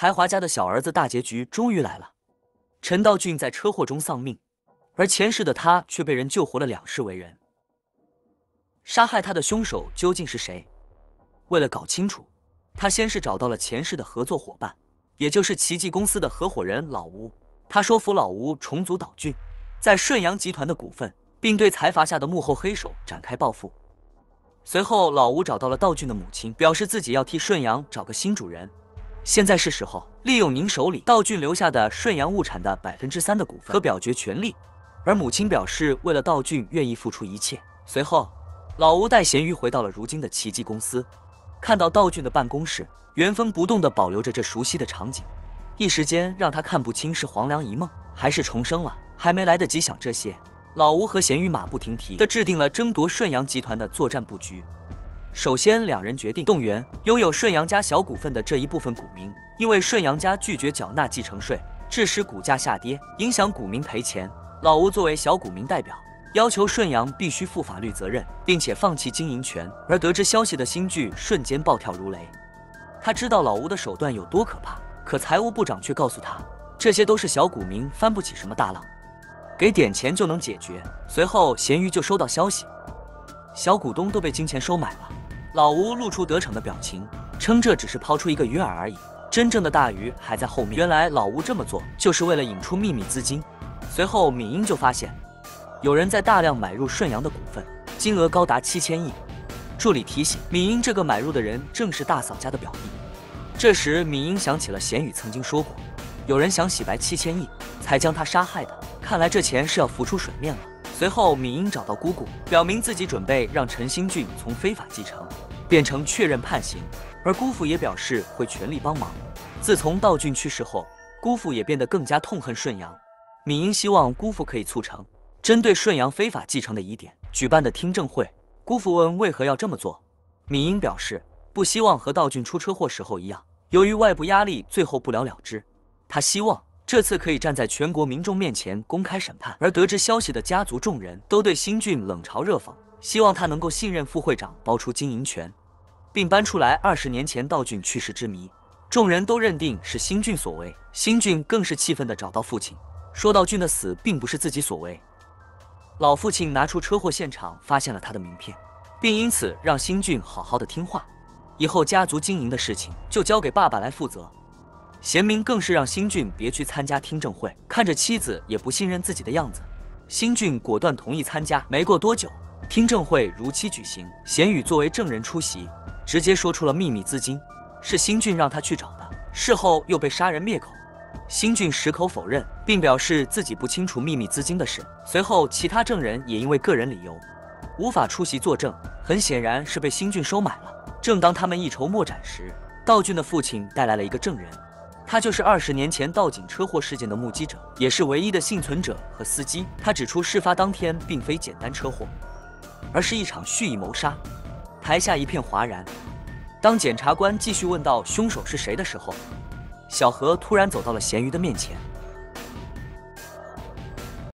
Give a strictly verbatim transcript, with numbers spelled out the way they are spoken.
才华家的小儿子大结局终于来了。陈道俊在车祸中丧命，而前世的他却被人救活了，两世为人。杀害他的凶手究竟是谁？为了搞清楚，他先是找到了前世的合作伙伴，也就是奇迹公司的合伙人老吴。他说服老吴重组岛俊在顺阳集团的股份，并对财阀下的幕后黑手展开报复。随后，老吴找到了道俊的母亲，表示自己要替顺阳找个新主人。现在是时候利用您手里道俊留下的顺阳物产的百分之三的股份，可表决权利。而母亲表示，为了道俊愿意付出一切。随后，老吴带咸鱼回到了如今的奇迹公司，看到道俊的办公室原封不动地保留着这熟悉的场景，一时间让他看不清是黄粱一梦还是重生了。还没来得及想这些，老吴和咸鱼马不停蹄地制定了争夺顺阳集团的作战布局。首先，两人决定动员拥有顺阳家小股份的这一部分股民，因为顺阳家拒绝缴纳继承税，致使股价下跌，影响股民赔钱。老吴作为小股民代表，要求顺阳必须负法律责任，并且放弃经营权。而得知消息的新剧瞬间暴跳如雷，他知道老吴的手段有多可怕，可财务部长却告诉他，这些都是小股民翻不起什么大浪，给点钱就能解决。随后，咸鱼就收到消息，小股东都被金钱收买了。老吴露出得逞的表情，称这只是抛出一个鱼饵而已，真正的大鱼还在后面。原来老吴这么做就是为了引出秘密资金。随后，敏英就发现有人在大量买入顺阳的股份，金额高达七千亿。助理提醒，敏英这个买入的人正是大嫂家的表弟。这时，敏英想起了咸鱼曾经说过，有人想洗白七千亿，才将他杀害的。看来这钱是要浮出水面了。随后，敏英找到姑姑，表明自己准备让陈新俊从非法继承变成确认判刑，而姑父也表示会全力帮忙。自从道俊去世后，姑父也变得更加痛恨顺阳。敏英希望姑父可以促成针对顺阳非法继承的疑点举办的听证会。姑父问为何要这么做，敏英表示不希望和道俊出车祸时候一样，由于外部压力最后不了了之。他希望这次可以站在全国民众面前公开审判。而得知消息的家族众人都对新俊冷嘲热讽，希望他能够信任副会长包出经营权，并搬出来二十年前道俊去世之谜。众人都认定是新俊所为，新俊更是气愤地找到父亲，说道俊的死并不是自己所为。老父亲拿出车祸现场发现了他的名片，并因此让新俊好好的听话，以后家族经营的事情就交给爸爸来负责。贤明更是让新俊别去参加听证会，看着妻子也不信任自己的样子，新俊果断同意参加。没过多久，听证会如期举行，贤宇作为证人出席，直接说出了秘密资金是新俊让他去找的，事后又被杀人灭口。新俊矢口否认，并表示自己不清楚秘密资金的事。随后，其他证人也因为个人理由无法出席作证，很显然是被新俊收买了。正当他们一筹莫展时，道俊的父亲带来了一个证人，他就是二十年前道景车祸事件的目击者，也是唯一的幸存者和司机。他指出，事发当天并非简单车祸，而是一场蓄意谋杀。台下一片哗然。当检察官继续问到凶手是谁的时候，小何突然走到了咸鱼的面前，